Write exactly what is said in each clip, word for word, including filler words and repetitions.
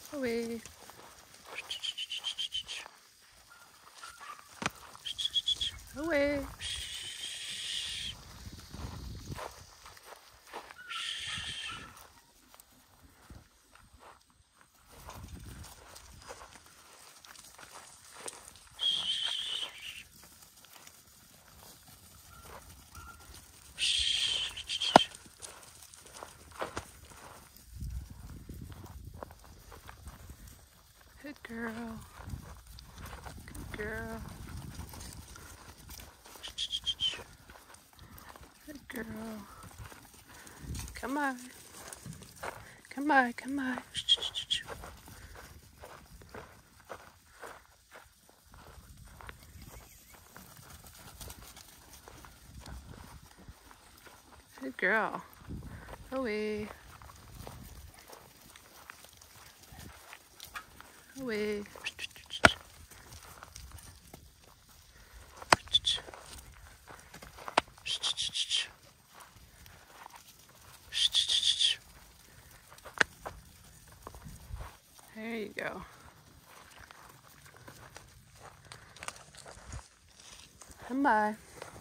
Away. Away. Good girl. Good girl. Good girl. Come by. Come by, come by. Good girl. Away. Away. There you go. Come by.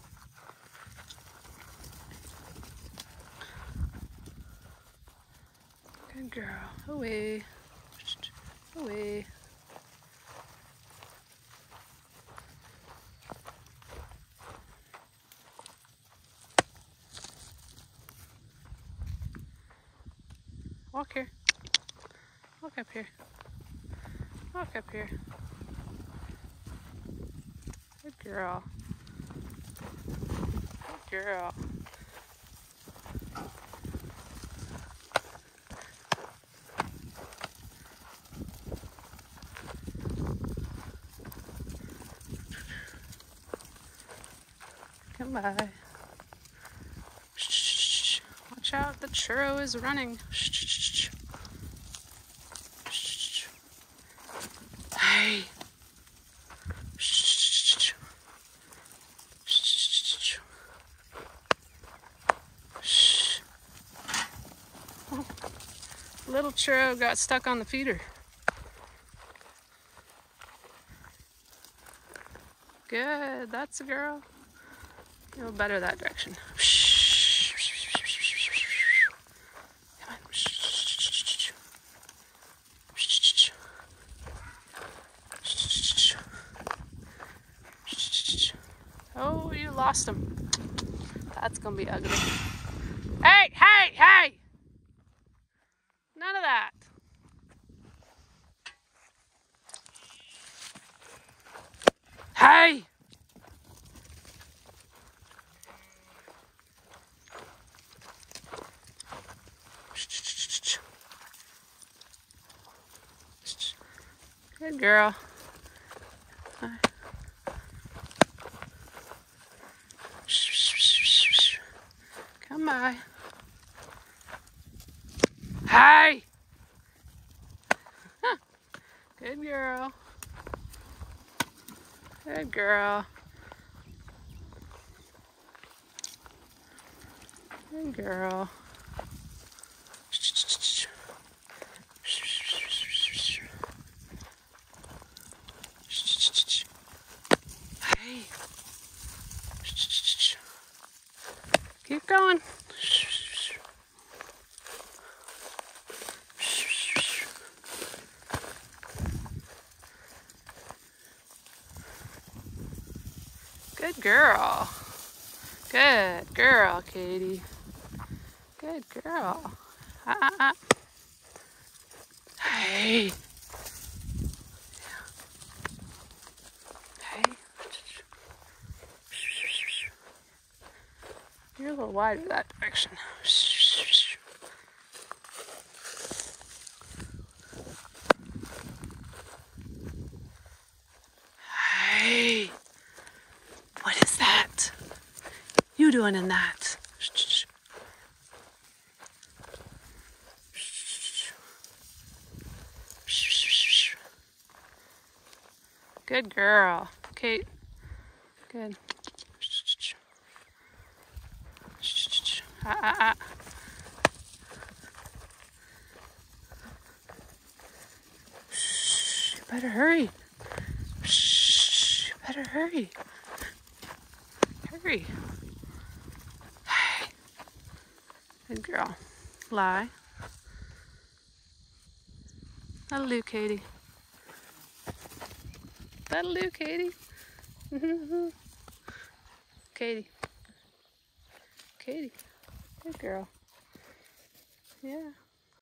Good girl. Away. Away. Walk here. Walk up here. Walk up here. Good girl. Good girl. Come by. Shh. Watch out, the churro is running. Shh. Shh. Hey. Shh. Shh. Shh. Oh. Little churro got stuck on the feeder. Good, that's a girl. Go better that direction. Come on. Oh, you lost him. That's gonna be ugly. Hey, hey, hey! None of that. Hey! Good girl. Come by. Hey! Good girl. Good girl. Good girl. Hey. Keep going. Good girl. Good girl, Katie. Good girl. Uh, uh, uh. Hey. Hey. You're a little wider that direction. Hey. What is that? You doing in that? Good girl, Kate. Good. Ah, ah, ah. Better hurry. Shh, better hurry. Hurry. Good girl. Lie. That'll do, Katie. That'll do, Katie. Katie. Katie. Good girl. Yeah.